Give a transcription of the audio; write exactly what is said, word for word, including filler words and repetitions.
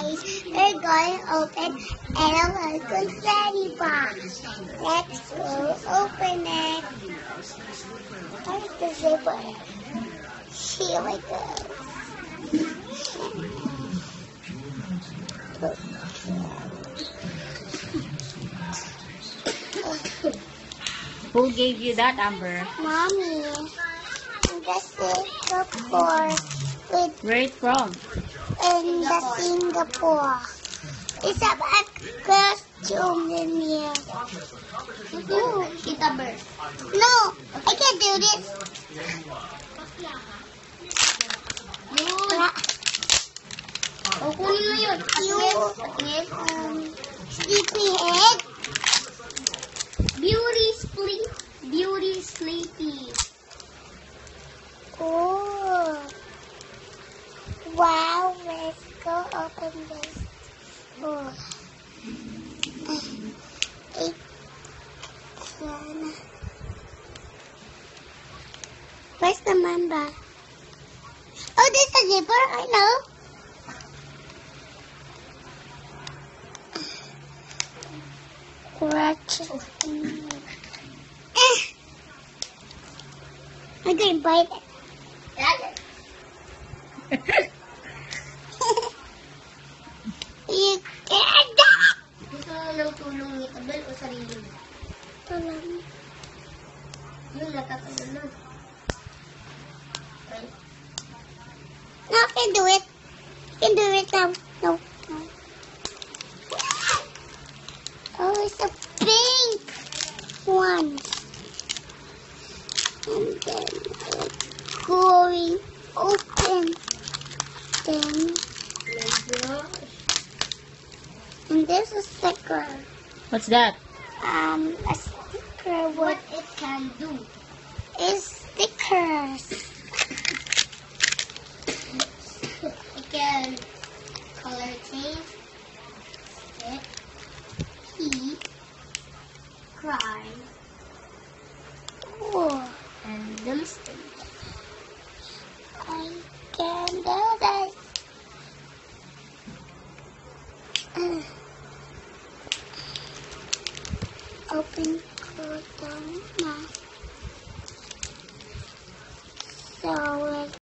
guys, we're going to open LoL confetti box. Let's go open it. Where's the zipper? Here we go. Who gave you that, Amber? Mommy. This is the floor with Where it from? in the Singapore. It's a bad costume in here. Ooh, it's a bird. No, I can't do this. O, kunin mo yun. You, um, sleepyhead. Beauty sleep. Beauty sleepy. Oh. Wow, let's go open this. Oh. Eight. Ten. Where's the member? Oh, there's a zipper, I know. Ratchet. Eh. I'm gonna bite it. You can't. Gusto mo ng tulong ni Tabel o sarili mo? Tulong. Yun, natatalo na. Okay. No, I can do it. I can do it now. No. No. Oh, it's a pink one. And then it's going open. Then, and there's a sticker. What's that? Um, a sticker What with it can do. is stickers. It can color change. Sit. Eat. Cry. Oh, And demonstrate. I can do this. Uh, open, go down, now.